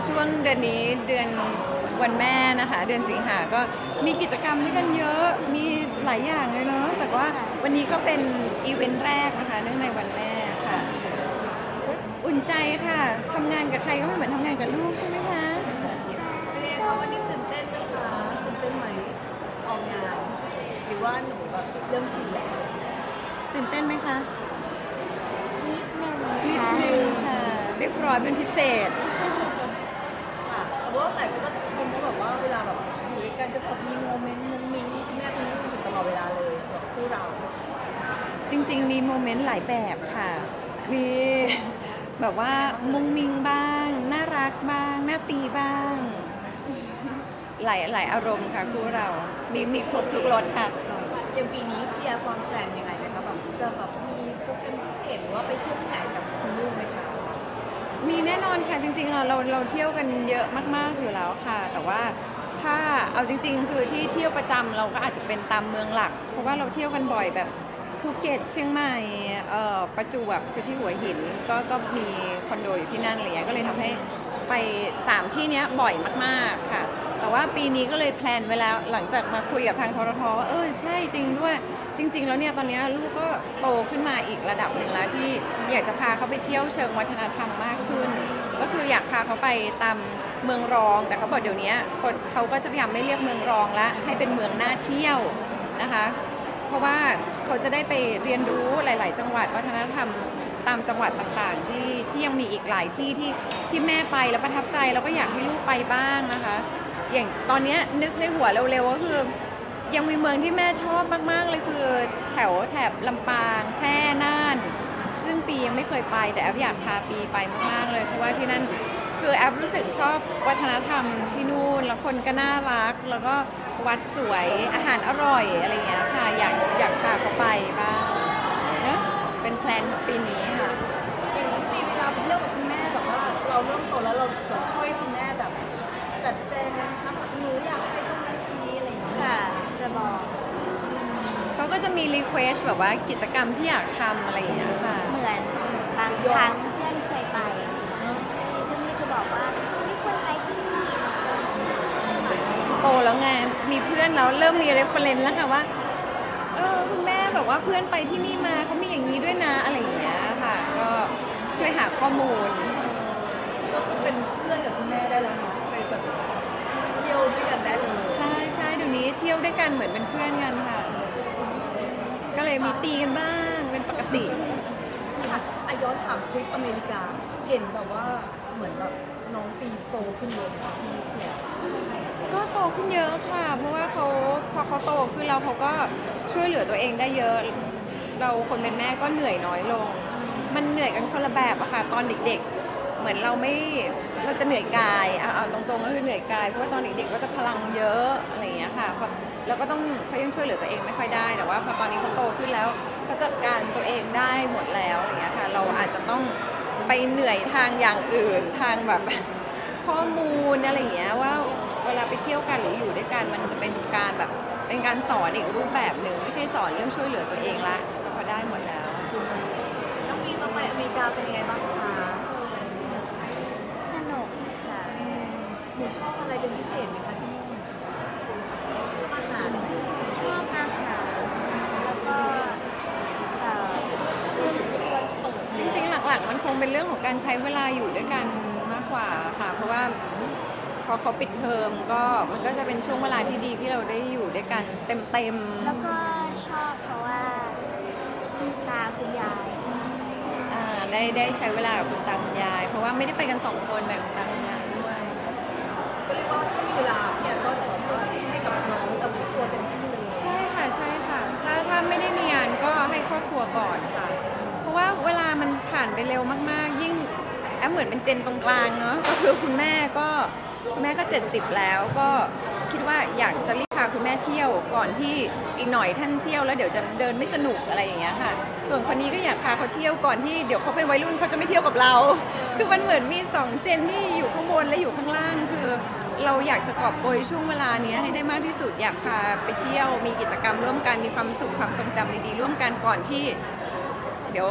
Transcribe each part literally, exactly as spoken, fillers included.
ช่วงเดือนนี้เดือนวันแม่นะคะเดือนสิงหาก็มีกิจกรรมด้วยกันเยอะมีหลายอย่างเลยเนาะแต่ว่าวันนี้ก็เป็นอีเวนต์แรกนะคะเนื่องในวันแม่ค่ะอุ่นใจค่ะทำงานกับใครก็ไม่เหมือนทำงานกับลูกใช่ไหมคะเป็นไงคะวันนี้ตื่นเต้นไหมคะตื่นเต้นไหมออกงานหรือว่าหนูแบบเริ่มชินแล้วตื่นเต้นไหมคะนิดนึงนิดนึงค่ะเรียบร้อยเป็นพิเศษค่ะแต่ว่าหลายคนก็ชมว่าแบบว่าเวลาแบบอยู่ด้วยกันจะแบบมีโมเมนต์มุ้งมิ้งแม่คุณลูกอยู่ตลอดเวลาเลยแบบคู่เราจริงๆมีโมเมนต์หลายแบบค่ะมีแบบว่ามุ้งมิ้งบ้างน่ารักบ้างน่าตีบ้างหลายหลายอารมณ์ค่ะคู่เรามีมีครบทุกรสค่ะอย่างปีนี้พี่แอร์วางแผนยังไงไหมคะแบบจะแบบมีโปรแกรมพิเศษหรือว่าไปเที่ยวที่ไหนกับคุณลูกไหมคะมีแน่นอนค่ะจริงๆเราเราเราเที่ยวกันเยอะมากๆอยู่แล้วค่ะแต่ว่าถ้าเอาจริงๆคือที่เที่ยวประจำเราก็อาจจะเป็นตามเมืองหลักเพราะว่าเราเที่ยวกันบ่อยแบบภูเก็ตเชียงใหม่เอ่อประจวบคือที่หัวหินก็ก็มีคอนโดอยู่ที่นั่นอะไรเงี้ยก็เลยทำให้ไปสามที่เนี้ยบ่อยมากๆค่ะแต่ว่าปีนี้ก็เลยแพลนไว้แล้วหลังจากมาคุยกับทางทรทว่าเออใช่จริงด้วยจริงๆแล้วเนี่ยตอนนี้ลูกก็โตขึ้นมาอีกระดับหนึ่งแล้วที่อยากจะพาเขาไปเที่ยวเชิงวัฒนธรรมมากขึ้นก็คืออยากพาเขาไปตามเมืองรองแต่เขาบอกเดี๋ยวนี้คนเขาก็จะพยายามไม่เรียกเมืองรองละให้เป็นเมืองน่าเที่ยวนะคะเพราะว่าเขาจะได้ไปเรียนรู้หลายๆจังหวัดวัฒนธรรมตามจังหวัดต่างๆที่ที่ยังมีอีกหลายที่ที่ที่แม่ไปแล้วประทับใจแล้วก็อยากให้ลูกไปบ้างนะคะอย่างตอนนี้นึกในหัวเร็วๆก็คือยังมีเมืองที่แม่ชอบมากๆเลยคือแถวแถบลำปางแพร่น่านซึ่งปียังไม่เคยไปแต่แอฟอยากพาปีไปมากๆเลยเพราะว่าที่นั่นคือแอฟรู้สึกชอบวัฒนธรรมที่นู่นแล้วคนก็น่ารักแล้วก็วัดสวยอาหารอร่อยอะไรอย่างเงี้ยค่ะอยากอยากพาเขาไปบ้างนะเป็นแพลนของปีนี้ค่ะอย่างนี้ปีเวลาไปเที่ยวกับคุณแม่แบบว่าเราเริ่มโตแล้วเราแบบช่วยคุณแม่แบบจัดแจงนะคะแบบหนูอยากไปตรงนั้นตรงนี้อะไรอย่างเงี้ยค่ะจะบอกเขาก็จะมีรีเควสแบบว่ากิจกรรมที่อยากทำอะไรอย่างเงี้ยค่ะเหมือนบางครั้งเพื่อนเคยไปเพื่อนจะบอกว่าไม่ควรไปที่นี่โตแล้วไงมีเพื่อนแล้วเริ่มมีเรฟเฟรนซ์แล้วค่ะว่าเออคุณแม่แบบว่าเพื่อนไปที่นี่มาเขามีอย่างนี้ด้วยนะอะไรอย่างเงี้ยค่ะก็ช่วยหาข้อมูลก็เป็นเพื่อนกับคุณแม่ได้แล้วเนาะไปแบบเที่ยวด้วยกันได้เลยใช่ใช่เดี๋ยวนี้เที่ยวด้วยกันเหมือนเป็นเพื่อนกันค่ะก็เลยมีตีกันบ้างเป็นปกติค่ะอาย้อนถามทริปอเมริกาเห็นแบบว่าเหมือนแบบน้องปีโตขึ้นเยอะค่ะพี่เนี่ยก็โตขึ้นเยอะค่ะเพราะว่าเขาพอเขาโตขึ้นแล้วเขาก็ช่วยเหลือตัวเองได้เยอะเราคนเป็นแม่ก็เหนื่อยน้อยลงมันเหนื่อยกันคนละแบบอะค่ะตอนเด็กๆเหมือนเราไม่เราจะเหนื่อยกายเอาเอาตรงๆก็คือเหนื่อยกายเพราะว่าตอนเด็กๆก็จะพลังเยอะอะไรอย่างเงี้ยค่ะแล้วก็ต้องเขายังช่วยเหลือตัวเองไม่ค่อยได้แต่ว่าพอตอนนี้เขาโตขึ้นแล้วเขาจัดการตัวเองได้หมดแล้วอย่างเงี้ยค่ะเราอาจจะต้องไปเหนื่อยทางอย่างอื่นทางแบบข้อมูลอะไรอย่างเงี้ยว่าเวลาไปเที่ยวกันหรืออยู่ด้วยกันมันจะเป็นการแบบเป็นการสอนอีกรูปแบบหนึ่งไม่ใช่สอนเรื่องช่วยเหลือตัวเองละพอได้หมดแล้วน้องปีมาไปอเมริกาเป็นไงบ้างคะสนุกค่ะหนูชอบอะไรเป็นพิเศษไหมคะที่นู่นชอบอาหารไหมชอบอาหารแล้วก็เอ่อเรื่องคนตื่นจริงๆหลักๆมันคงเป็นเรื่องของการใช้เวลาอยู่ด้วยกันมากกว่าค่ะเพราะว่าพอเขาปิดเทอมก็มันก็จะเป็นช่วงเวลาที่ดีที่เราได้อยู่ด้วยกันเต็มๆแล้วก็ชอบเพราะว่าคุณตาคุณยายอ่าได้ได้ใช้เวลากับคุณตาคุณยายเพราะว่าไม่ได้ไปกันสองคนแบบคุณตาคุณยายด้วยก็เรียกว่าถ้ามีเวลาเนี่ยก็จะให้กับน้องกับครอบครัวเต็มที่เลยใช่ค่ะใช่ค่ะถ้าถ้าไม่ได้มีงานก็ให้ครอบครัวก่อนค่ะเพราะว่าเวลามันผ่านไปเร็วมากๆยิ่งแอปเหมือนเป็นเจนตรงกลางเนาะก็คือคุณแม่ก็คุณแม่ก็เจ็ดสิบแล้วก็คิดว่าอยากจะรีบพาคุณแม่เที่ยวก่อนที่อีกหน่อยท่านเที่ยวแล้วเดี๋ยวจะเดินไม่สนุกอะไรอย่างเงี้ยค่ะส่วนคนนี้ก็อยากพาเขาเที่ยวก่อนที่เดี๋ยวเขาเป็นวัยรุ่นเขาจะไม่เที่ยวกับเราคือมันเหมือนมีสองเจนที่อยู่ข้างบนและอยู่ข้างล่างคือเราอยากจะกอบโกยช่วงเวลานี้ให้ได้มากที่สุดอยากพาไปเที่ยวมีกิจกรรมร่วมกันมีความสุขความทรงจำดีๆร่วมกันก่อนที่เดี๋ยว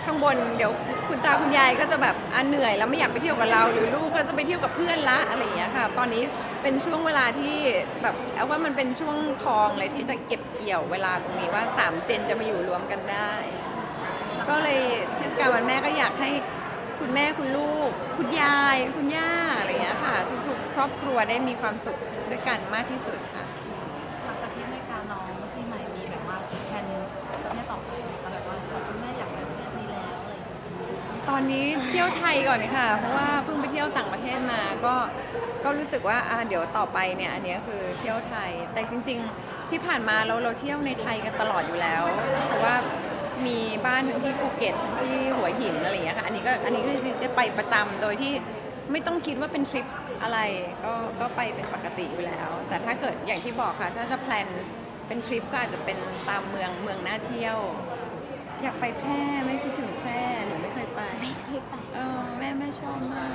ข้างบนเดี๋ยวคุณตาคุณยายก็จะแบบอ่ะเหนื่อยแล้วไม่อยากไปเที่ยวกับเรา หรือลูกก็จะไปเที่ยวกับเพื่อนละอะไรอย่างเงี้ยค่ะตอนนี้เป็นช่วงเวลาที่แบบเอาว่ามันเป็นช่วงทองเลยที่จะเก็บเกี่ยวเวลาตรงนี้ว่าสามเจนจะมาอยู่รวมกันได้ ก็เลยเทศกาลวันแม่ก็อยากให้คุณแม่คุณลูก คุณยาย คุณย่าอะไรอย่างเงี้ยค่ะทุกๆ ครอบครัวได้มีความสุขด้วยกันมากที่สุดค่ะหลังจากที่ไม่การน้องปีใหม่มีแบบว่าแผนประเทศต่อไปค่ะแบบว่าคุณแม่อยากไปประเทศนี้แล้วอะไรอย่างเงี้ยตอนนี้เที่ยวไทยก่อนค่ะ เพราะว่าเพิ่งไปเที่ยวต่างประเทศมา ก็ก็รู้สึกว่าอ่ะเดี๋ยวต่อไปเนี่ยอันเนี้ยคือเที่ยวไทย แต่จริงๆที่ผ่านมาเราเราเที่ยวในไทยกันตลอดอยู่แล้ว เพราะว่ามีบ้านทั้งที่ภูเก็ตทั้งที่หัวหินอะไรอย่างเงี้ยค่ะ อันนี้ก็อันนี้ก็จะไปประจำโดยที่ไม่ต้องคิดว่าเป็นทริปอะไร ก็ก็ไปเป็นปกติอยู่แล้ว แต่ถ้าเกิดอย่างที่บอกค่ะ ถ้าจะแพลนเป็นทริปก็อาจจะเป็นตามเมืองเมืองน่าเที่ยว อยากไปแพร่ไม่คิดถึงแพร่หนูไม่เคยไปไม่เคยไปเออแม่แม่ชอบมาก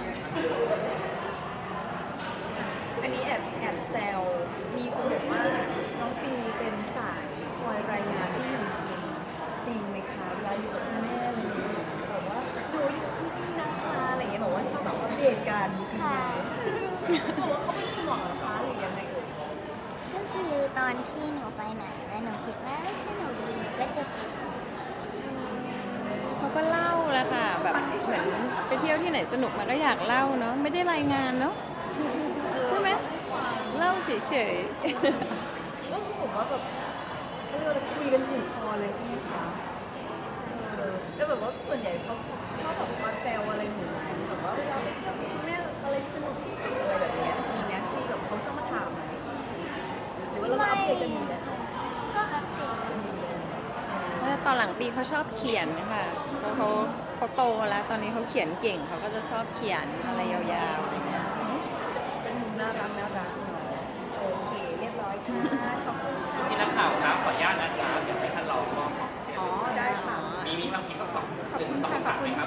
อันนี้แอบแอบแซวมีคนบอกว่าน้องปีเป็นสายคอยรายงานที่หนึ่งจริงไหมคะเวลาอยู่กับคุณแม่อะไรอย่างเงี้ยแบบว่าหนูอยู่ที่นี่นะคะอะไรอย่างเงี้ยบอกว่าชอบแบบอัปเดตกันจริงไหมค่ะบอกว่าเขาเป็นห่วงเหรอคะหรือยังไงเอ่ยก็คือตอนที่หนูไปไหนแล้วหนูคิดว่าสนุกดีหนูก็จะเขาก็เล่าแหละค่ะ แบบเหมือนไปเที่ยวที่ไหนสนุกมันก็อยากเล่าเนาะไม่ได้รายงานเนาะใช่ไหมเล่าเฉยก็คือผมว่าแบบเออเราคุยกันถูกคอเลยใช่ไหมคะเออแล้วแบบว่าส่วนใหญ่เขาชอบแบบมาแซวอะไรหนูไหมแบบว่าเวลาไปเที่ยวกับคุณแม่อะไรสนุกที่สุดอะไรแบบเนี้ยมีไหมที่แบบเขาชอบมาถามไหมหรือว่าเราก็อัปเดตกันอยู่แล้วก็อัปเดตๆแล้วตอนหลังปีเขาชอบเขียนค่ะเพราะเขาเขาโตแล้ว ตอนนี้เขาเขียนเก่งเขาก็จะชอบเขียนอะไรยาวๆอะไรเงี้ยเป็นมุมน่ารักน่ารักเนาะโอเคเรียบร้อยค่ะขอบคุณค่ะพี่นักข่าวครับขออนุญาตนะครับอยากให้ท่านรองก็อ๋อได้ค่ะมีมีบางทีสักสองขอบคุณสองค่ะขอบถามคุณ